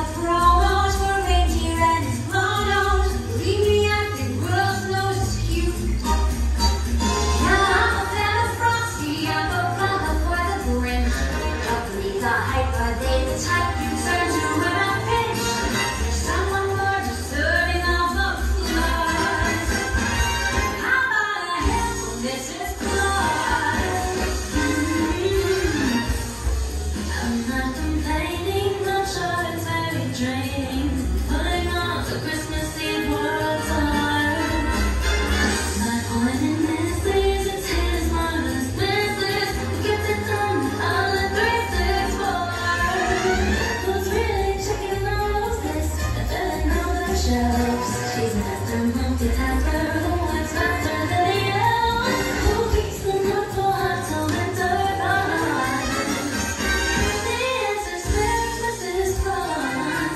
promos for reindeer and his monos. Believe me, I think world's nose is cute. Now I'm a fan of Frosty, I'm a brother for the Grinch. Companies are hype, but they the type you turn to when I pinch. Someone more just serving all the flies. How about a hand for Mrs. Claus? I'm not complaining, no choice, very draining. Putting on the Christmas Eve world tour. My point in this is it's his marvelous business. He gets it done on the 364. Who's really checking all those lists and filling all the shelves? She's a master multitasker who works faster than the elves. Who keeps them up for hot till the dirt behind? The answer's there's Mrs. Claus.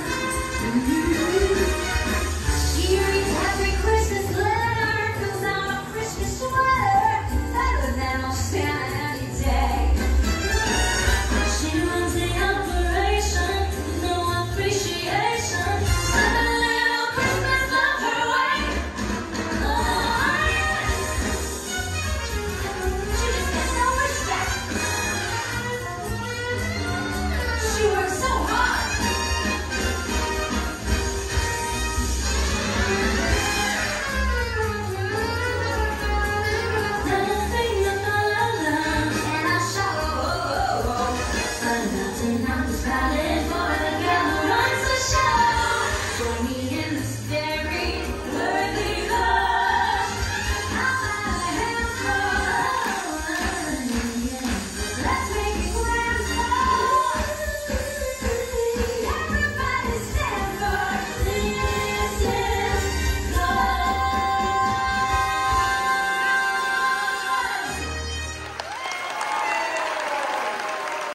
She reads every Christmas letter, fills out a Christmas sweater, better than most Santa any day. She runs the operation with no appreciation. Suddenly little Christmas love her way. Oh yes, she just gets no respect. She works so hard. Never sing the la la la, and I shout oh oh oh. Sun melting on this valley.